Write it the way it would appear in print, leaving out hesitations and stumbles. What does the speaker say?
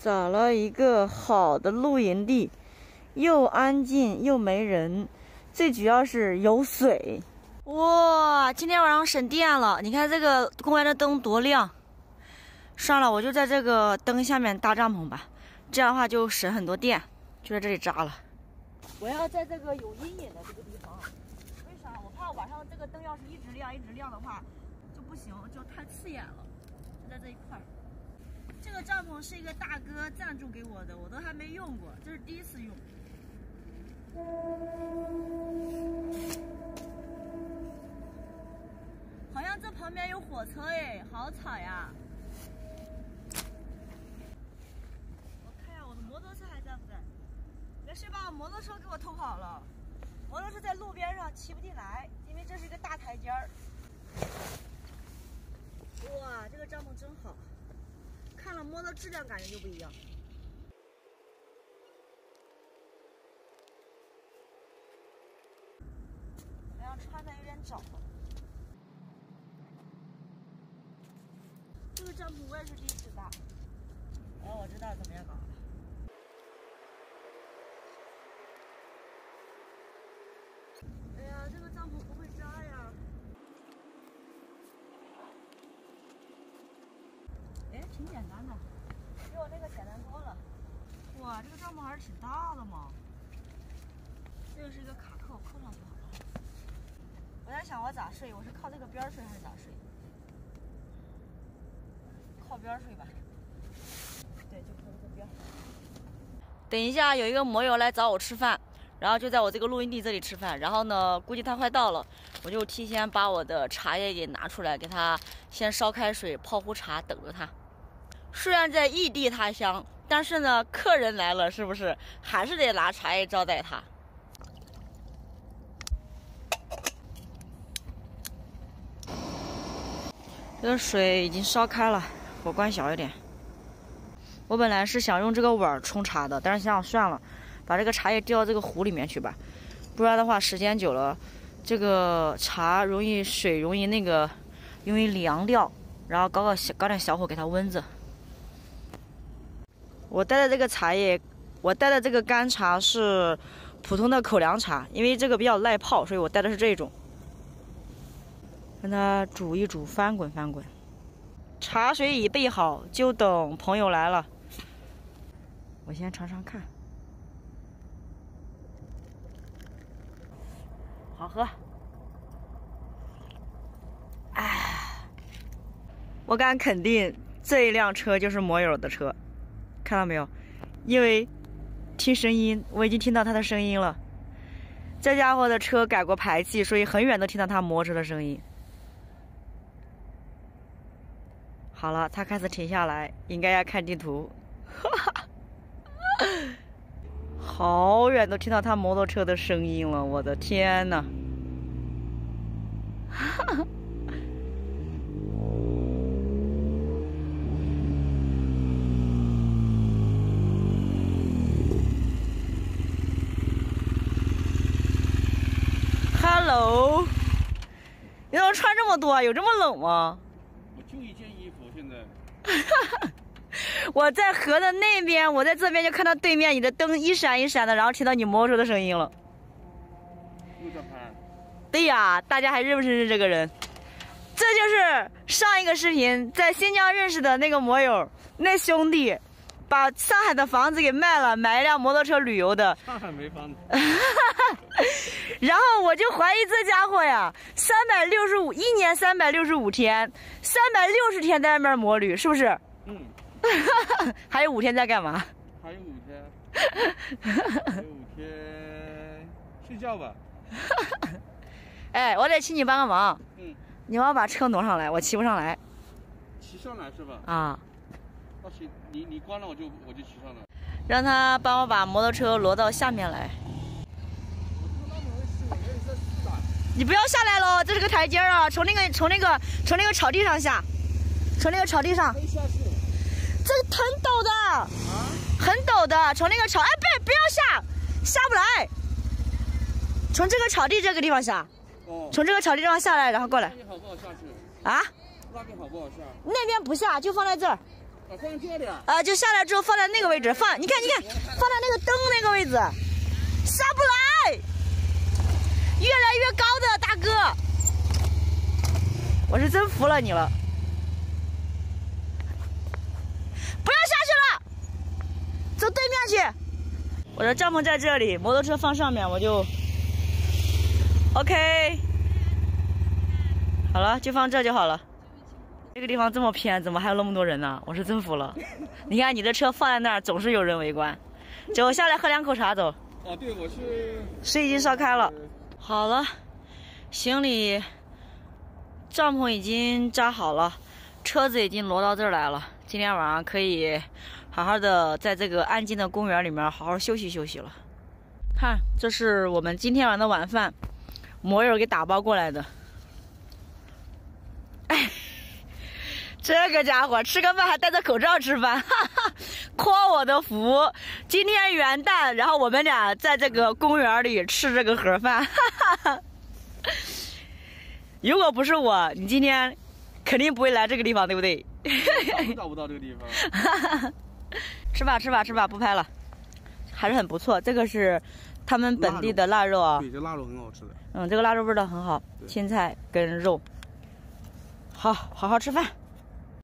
找了一个好的露营地，又安静又没人，最主要是有水。哇，今天晚上省电了！你看这个公园的灯多亮。算了，我就在这个灯下面搭帐篷吧，这样的话就省很多电。就在这里扎了。我要在这个有阴影的这个地方，为啥？我怕晚上这个灯要是一直亮的话就不行，就太刺眼了。就在这一块儿。这个帐篷是一个大哥赞助给我的，我都还没用过，这是第一次用。好像这旁边有火车哎，好吵呀！我看一下我的摩托车还在不在？没事吧？摩托车给我偷跑了，摩托车在路边上骑不进来，因为这是一个大台阶儿。哇，这个帐篷真好，看了摸的质量感觉就不一样。好像穿的有点早。这个帐篷我也是第一次搭，我知道怎么样搞了。哎呀，这个帐篷不会扎呀。哎，挺简单的，比我那个简单多了。哇，这个帐篷还是挺大的嘛。这个是一个卡扣，扣上就好了。我在想我咋睡，我是靠这个边睡还是咋睡？靠边睡吧。对，就靠这个边。等一下，有一个摩友来找我吃饭，然后就在我这个露营地这里吃饭。然后呢，估计他快到了，我就提前把我的茶叶给拿出来，给他先烧开水泡壶茶，等着他。虽然在异地他乡，但是呢，客人来了，是不是还是得拿茶叶招待他？这个水已经烧开了，火关小一点。我本来是想用这个碗冲茶的，但是想想算了，把这个茶叶丢到这个壶里面去吧，不然的话时间久了，这个茶容易凉掉，然后搞点小火给它温着。我带的这个茶叶，我带的这个干茶是普通的口粮茶，因为这个比较耐泡，所以我带的是这种。让它煮一煮，翻滚翻滚。茶水已备好，就等朋友来了。我先尝尝看，好喝。我敢肯定，这一辆车就是摩友的车，看到没有？因为听声音，我已经听到他的声音了。这家伙的车改过排气，所以很远都听到他摩托车的声音。好了，他开始停下来，应该要看地图。好远都听到他摩托车的声音了，我的天哪！Hello， 你怎么穿这么多啊？有这么冷吗？ 我就一件衣服，现在。 我在河的那边，我在这边就看到对面你的灯一闪一闪的，然后听到你摩托车的声音了。 又在拍？ 对呀，大家还认不认识这个人？这就是上一个视频在新疆认识的那个摩友，那兄弟把上海的房子给卖了，买一辆摩托车旅游的。 上海没房子。 然后我就怀疑这家伙呀，1年365天，360天在外面摩旅，是不是？ 嗯。 还有5天在干嘛？ 还有5天。还有5天睡觉吧。 哎，我得请你帮个忙。 嗯。 你帮我把车挪上来，我骑不上来。 骑上来是吧？ 啊。 那行，你关了我就骑上来。 让他帮我把摩托车挪到下面来。你不要下来喽，这是个台阶啊，从那个草地上下，从那个草地上。这很陡的，啊，很陡的，从那个草，哎，不要下不来，从这个草地这个地方下，哦，从这个草地上下来，然后过来。 那边好不好下去？ 啊？ 那边好不好下？ 那边不下，就放在这儿， 放这里。 啊，就下来之后放在那个位置，放，你看，放在那个灯那个位置，下不来，越来越高的大哥，我是真服了你了，不要下去了，走对面去。我的帐篷在这里，摩托车放上面，我就 OK。好了，就放这就好了。这个地方这么偏，怎么还有那么多人呢？我是真服了。你看你的车放在那儿，总是有人围观。走下来喝2口茶，走。 哦，对，我是。 水已经烧开了。好了，行李、帐篷已经扎好了，车子已经挪到这儿来了。今天晚上可以好好的在这个安静的公园里面好好休息休息了。看，这是我们今天晚上的晚饭，摩友给打包过来的。哎，这个家伙吃个饭还戴着口罩吃饭，哈哈，托我的福！今天元旦，然后我们俩在这个公园里吃这个盒饭，哈哈。如果不是我，你今天肯定不会来这个地方，对不对？ 找不到这个地方。 吃吧，不拍了，还是很不错。这个是他们本地的腊肉啊。 对，这腊肉很好吃的。 这个腊肉味道很好，青菜跟肉。好好吃饭。